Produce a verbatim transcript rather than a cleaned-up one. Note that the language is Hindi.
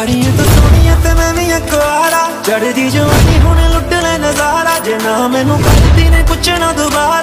यारी तो सोनी है ते मैं भी अखबारा चढ़दी जवानी हुण लुट ले नजारा जे ना मैनू करदी ने कुछ ना दोबारा।